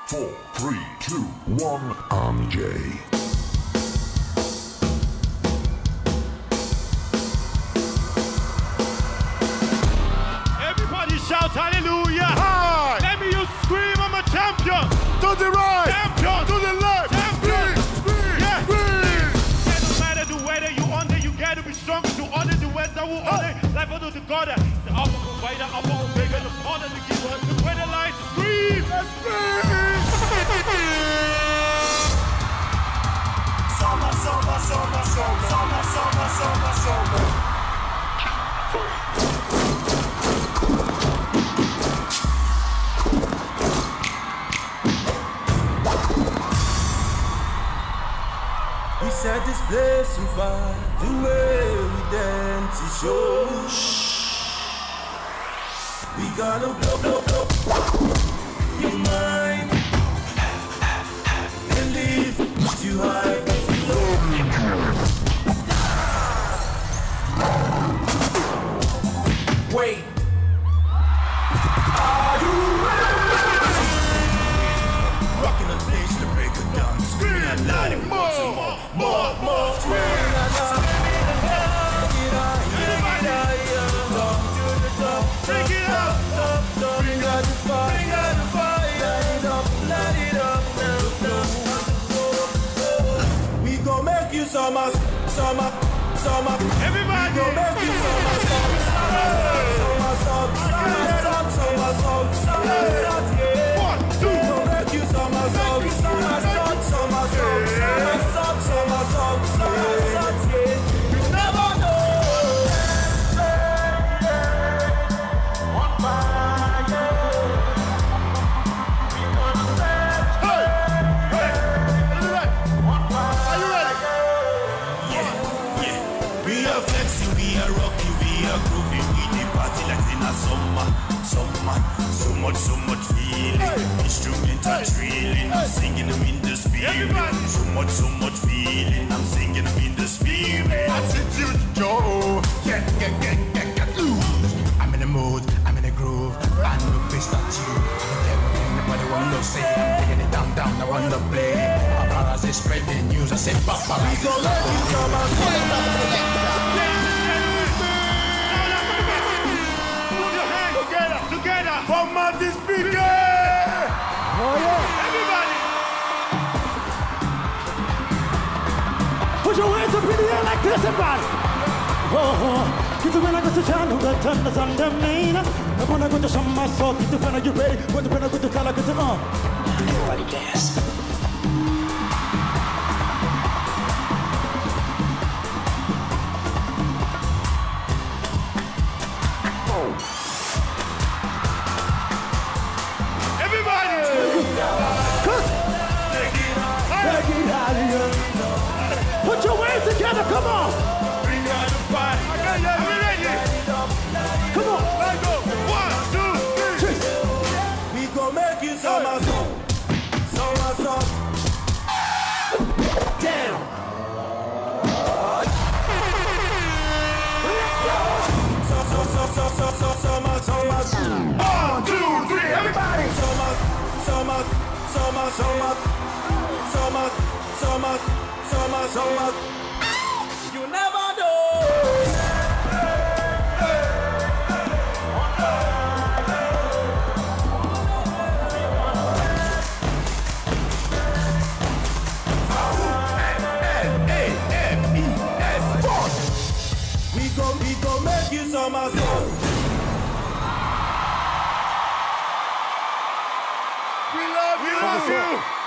4, 3, 2, 1, I'm Jay. Everybody shout hallelujah! High! Let me you scream, I'm a champion! To the right! Champion! To the left! Champion! Speed! Yeah! Speed! It doesn't matter the weather you under, you gotta be strong to honor the West. I will honor life under the God. The upper provider, upper bigger, the father, the giver, the weather lights, scream! Summer, summer, summer, summer, summer, summer, summer, summer. We set this place on fire, the way we dance is show. We gonna blow your mind and leave too high. Wait, are you ready? Rocking on stage to break it down, screaming out loud if you want some more, screaming out loud. Take it up! Bring out the fire, light it up, we gon' make you summer. Everybody! We gon' make you summer. One, two! We gon' make you summer. You never know. We are flexing, we are rocking, we are grooving. We the party like in a summer. So much feeling. Instrumental drilling. I'm singing them in the spirit. So much feeling. I'm singing them in the spirit. Attitude, Joe. Get loose. I'm in the mood, I'm in the groove. I know it's not you. Nobody want to say I'm taking it down. I want to play. As they spread the news, I say, Papa, we gon' let you Together! From Martin speaking! Everybody! Put your hands up in the air like this, everybody. Get the when I go to town, who got tons on the main. I wanna go to some my soul, get the pen, are you ready? When the pen, I go to color, get the Everybody dance. Everybody! Put your hands together, come on. Bring out the fire! Are we ready? Come on. Let's go! 1, 2, 3! We gon' make you summer. Down. Summer. 1, 2, 3! Everybody! Summer. You never know. We gon' make you summer. We love you!